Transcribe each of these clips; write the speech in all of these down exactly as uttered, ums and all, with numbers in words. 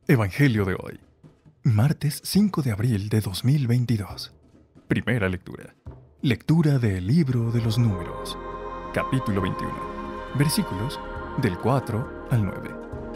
Evangelio de hoy, martes cinco de abril de dos mil veintidós. Primera lectura. Lectura del libro de los Números, capítulo veintiuno, versículos del cuatro al nueve.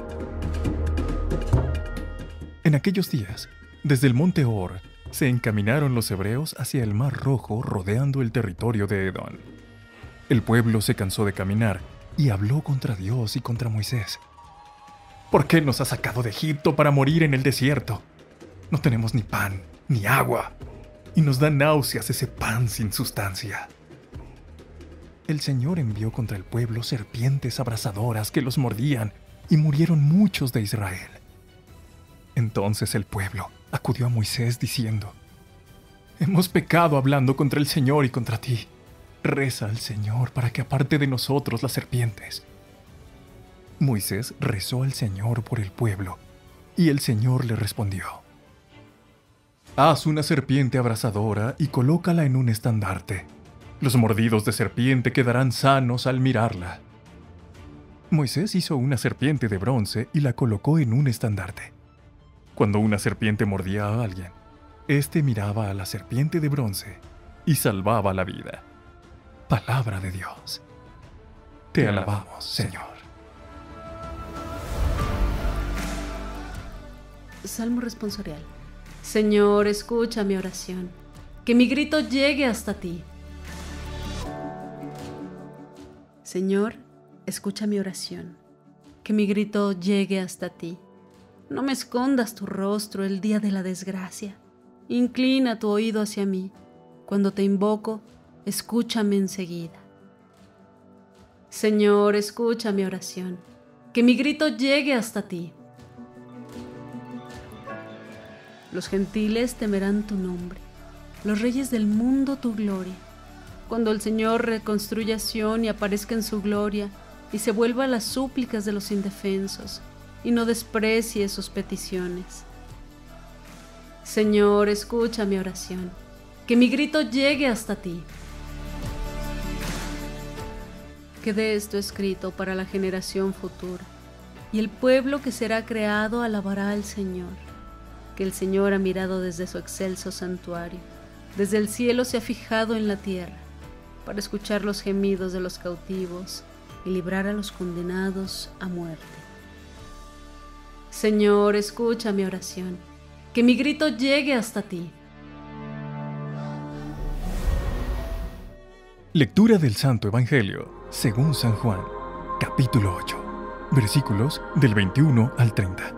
En aquellos días, desde el monte Hor, se encaminaron los hebreos hacia el mar Rojo, rodeando el territorio de Edom. El pueblo se cansó de caminar y habló contra Dios y contra Moisés. ¿Por qué nos has sacado de Egipto para morir en el desierto? No tenemos ni pan, ni agua, y nos da náuseas ese pan sin sustancia. El Señor envió contra el pueblo serpientes abrasadoras que los mordían, y murieron muchos de Israel. Entonces el pueblo acudió a Moisés diciendo: Hemos pecado hablando contra el Señor y contra ti. Reza al Señor para que aparte de nosotros las serpientes. Moisés rezó al Señor por el pueblo, y el Señor le respondió: Haz una serpiente abrasadora y colócala en un estandarte. Los mordidos de serpiente quedarán sanos al mirarla. Moisés hizo una serpiente de bronce y la colocó en un estandarte. Cuando una serpiente mordía a alguien, éste miraba a la serpiente de bronce y salvaba la vida. Palabra de Dios. Te alabamos, Señor. Salmo responsorial. Señor, escucha mi oración, que mi grito llegue hasta ti. Señor, escucha mi oración, que mi grito llegue hasta ti. No me escondas tu rostro el día de la desgracia. Inclina tu oído hacia mí. Cuando te invoco, escúchame enseguida. Señor, escucha mi oración, que mi grito llegue hasta ti. Los gentiles temerán tu nombre, los reyes del mundo tu gloria. Cuando el Señor reconstruya Sión y aparezca en su gloria, y se vuelva a las súplicas de los indefensos, y no desprecie sus peticiones. Señor, escucha mi oración, que mi grito llegue hasta ti. Quede esto escrito para la generación futura, y el pueblo que será creado alabará al Señor. Que el Señor ha mirado desde su excelso santuario, desde el cielo se ha fijado en la tierra, para escuchar los gemidos de los cautivos y librar a los condenados a muerte. Señor, escucha mi oración, que mi grito llegue hasta ti. Lectura del Santo Evangelio según San Juan, capítulo ocho, versículos del veintiuno al treinta.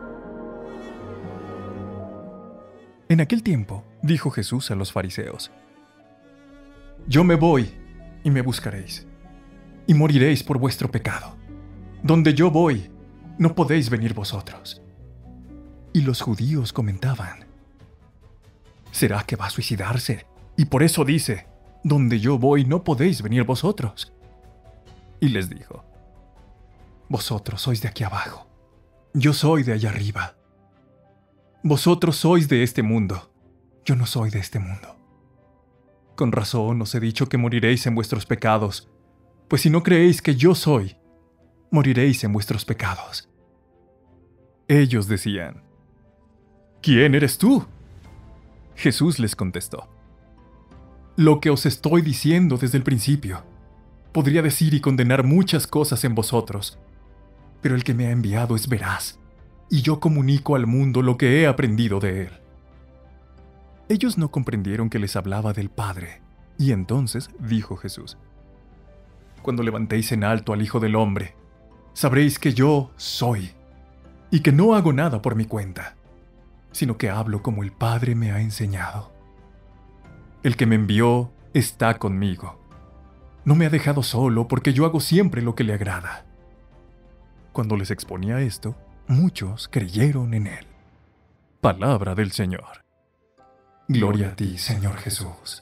En aquel tiempo, dijo Jesús a los fariseos: Yo me voy, y me buscaréis, y moriréis por vuestro pecado. Donde yo voy, no podéis venir vosotros. Y los judíos comentaban: ¿Será que va a suicidarse? Y por eso dice: Donde yo voy, no podéis venir vosotros. Y les dijo: Vosotros sois de aquí abajo, yo soy de allá arriba. Vosotros sois de este mundo, yo no soy de este mundo. Con razón os he dicho que moriréis en vuestros pecados, pues si no creéis que yo soy, moriréis en vuestros pecados. Ellos decían: ¿Quién eres tú? Jesús les contestó: Lo que os estoy diciendo desde el principio. Podría decir y condenar muchas cosas en vosotros, pero el que me ha enviado es veraz, y yo comunico al mundo lo que he aprendido de él. Ellos no comprendieron que les hablaba del Padre, y entonces dijo Jesús: Cuando levantéis en alto al Hijo del Hombre, sabréis que yo soy, y que no hago nada por mi cuenta, sino que hablo como el Padre me ha enseñado. El que me envió está conmigo. No me ha dejado solo, porque yo hago siempre lo que le agrada. Cuando les exponía esto, muchos creyeron en él. Palabra del Señor. Gloria a ti, Señor Jesús.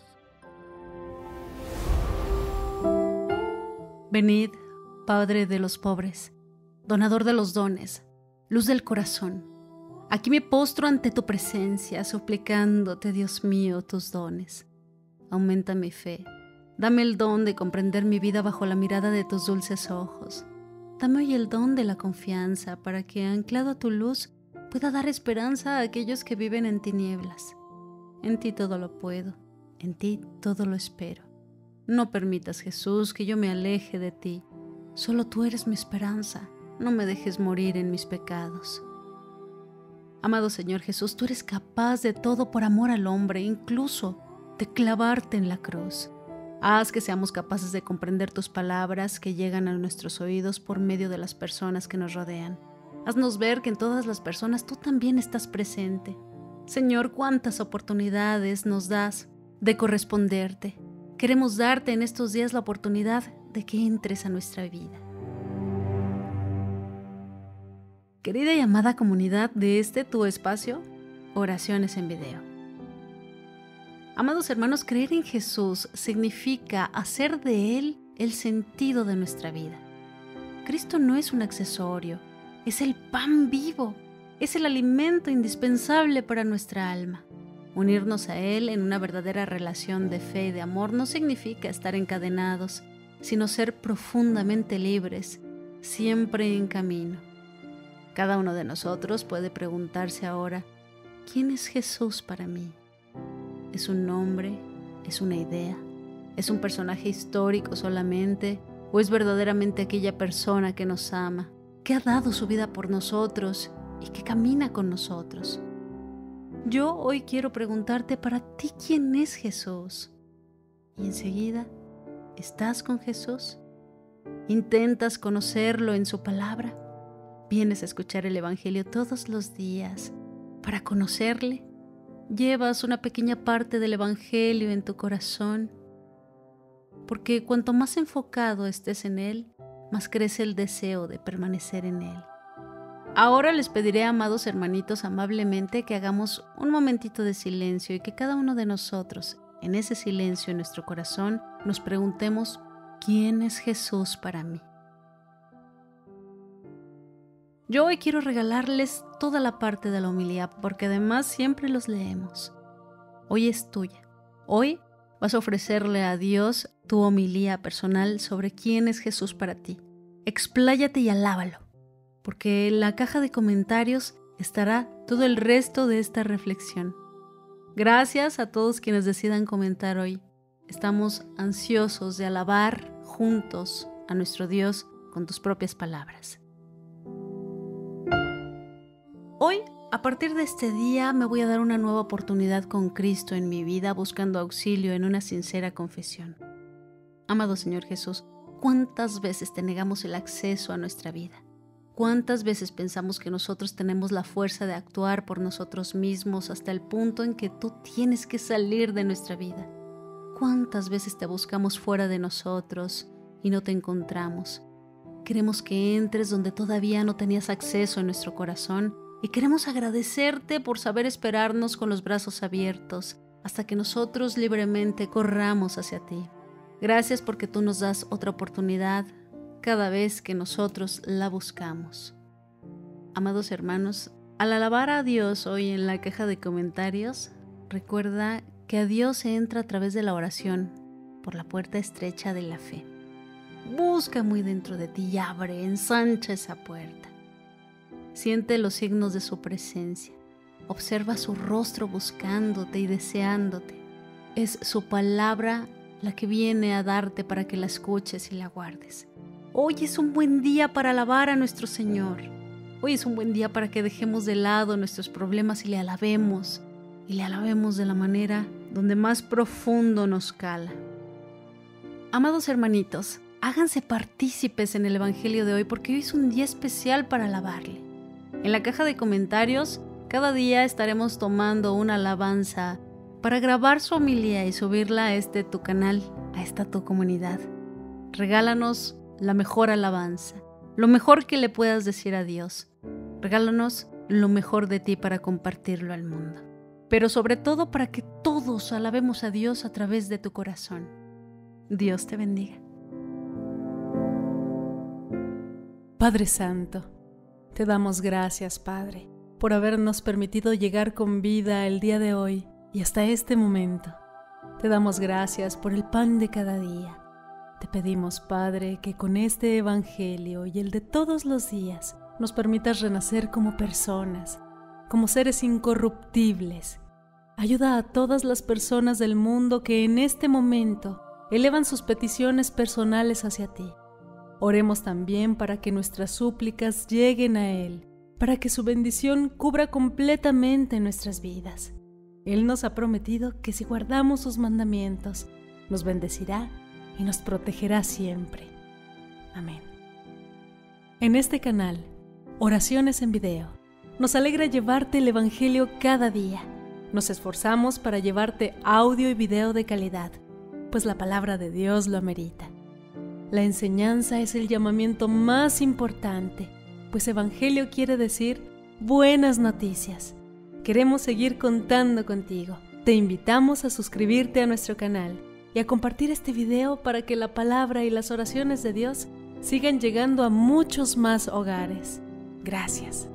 Venid, Padre de los pobres, donador de los dones, luz del corazón. Aquí me postro ante tu presencia, suplicándote, Dios mío, tus dones. Aumenta mi fe. Dame el don de comprender mi vida bajo la mirada de tus dulces ojos. Dame hoy el don de la confianza para que, anclado a tu luz, pueda dar esperanza a aquellos que viven en tinieblas. En ti todo lo puedo, en ti todo lo espero. No permitas, Jesús, que yo me aleje de ti. Solo tú eres mi esperanza. No me dejes morir en mis pecados. Amado Señor Jesús, tú eres capaz de todo por amor al hombre, incluso de clavarte en la cruz. Haz que seamos capaces de comprender tus palabras que llegan a nuestros oídos por medio de las personas que nos rodean. Haznos ver que en todas las personas tú también estás presente. Señor, cuántas oportunidades nos das de corresponderte. Queremos darte en estos días la oportunidad de que entres a nuestra vida. Querida y amada comunidad de este tu espacio, Oraciones en Video. Amados hermanos, creer en Jesús significa hacer de Él el sentido de nuestra vida. Cristo no es un accesorio, es el pan vivo, es el alimento indispensable para nuestra alma. Unirnos a Él en una verdadera relación de fe y de amor no significa estar encadenados, sino ser profundamente libres, siempre en camino. Cada uno de nosotros puede preguntarse ahora, ¿quién es Jesús para mí? ¿Es un nombre? ¿Es una idea? ¿Es un personaje histórico solamente? ¿O es verdaderamente aquella persona que nos ama, que ha dado su vida por nosotros y que camina con nosotros? Yo hoy quiero preguntarte para ti, ¿quién es Jesús? Y enseguida, ¿estás con Jesús? ¿Intentas conocerlo en su palabra? ¿Vienes a escuchar el Evangelio todos los días para conocerle? ¿Llevas una pequeña parte del Evangelio en tu corazón? Porque cuanto más enfocado estés en él, más crece el deseo de permanecer en él. Ahora les pediré, amados hermanitos, amablemente que hagamos un momentito de silencio y que cada uno de nosotros, en ese silencio en nuestro corazón, nos preguntemos, ¿quién es Jesús para mí? Yo hoy quiero regalarles toda la parte de la homilía, porque además siempre los leemos. Hoy es tuya. Hoy vas a ofrecerle a Dios tu homilía personal sobre quién es Jesús para ti. Expláyate y alábalo, porque en la caja de comentarios estará todo el resto de esta reflexión. Gracias a todos quienes decidan comentar hoy. Estamos ansiosos de alabar juntos a nuestro Dios con tus propias palabras. Hoy, a partir de este día, me voy a dar una nueva oportunidad con Cristo en mi vida, buscando auxilio en una sincera confesión. Amado Señor Jesús, ¿cuántas veces te negamos el acceso a nuestra vida? ¿Cuántas veces pensamos que nosotros tenemos la fuerza de actuar por nosotros mismos hasta el punto en que tú tienes que salir de nuestra vida? ¿Cuántas veces te buscamos fuera de nosotros y no te encontramos? Queremos que entres donde todavía no tenías acceso en nuestro corazón y queremos agradecerte por saber esperarnos con los brazos abiertos hasta que nosotros libremente corramos hacia ti. Gracias porque tú nos das otra oportunidad cada vez que nosotros la buscamos. Amados hermanos, al alabar a Dios hoy en la caja de comentarios, recuerda que a Dios se entra a través de la oración por la puerta estrecha de la fe. Busca muy dentro de ti y abre, ensancha esa puerta. Siente los signos de su presencia. Observa su rostro buscándote y deseándote. Es su palabra la que viene a darte para que la escuches y la guardes. Hoy es un buen día para alabar a nuestro Señor. Hoy es un buen día para que dejemos de lado nuestros problemas y le alabemos. Y le alabemos de la manera donde más profundo nos cala. Amados hermanitos, háganse partícipes en el Evangelio de hoy porque hoy es un día especial para alabarle. En la caja de comentarios, cada día estaremos tomando una alabanza para grabar su homilía y subirla a este tu canal, a esta tu comunidad. Regálanos la mejor alabanza, lo mejor que le puedas decir a Dios. Regálanos lo mejor de ti para compartirlo al mundo. Pero sobre todo para que todos alabemos a Dios a través de tu corazón. Dios te bendiga. Padre Santo, te damos gracias, Padre, por habernos permitido llegar con vida el día de hoy y hasta este momento. Te damos gracias por el pan de cada día. Te pedimos, Padre, que con este Evangelio y el de todos los días nos permitas renacer como personas, como seres incorruptibles. Ayuda a todas las personas del mundo que en este momento elevan sus peticiones personales hacia ti. Oremos también para que nuestras súplicas lleguen a Él, para que su bendición cubra completamente nuestras vidas. Él nos ha prometido que si guardamos sus mandamientos, nos bendecirá y nos protegerá siempre. Amén. En este canal, Oraciones en Video, nos alegra llevarte el Evangelio cada día. Nos esforzamos para llevarte audio y video de calidad, pues la palabra de Dios lo amerita. La enseñanza es el llamamiento más importante, pues Evangelio quiere decir buenas noticias. Queremos seguir contando contigo. Te invitamos a suscribirte a nuestro canal y a compartir este video para que la palabra y las oraciones de Dios sigan llegando a muchos más hogares. Gracias.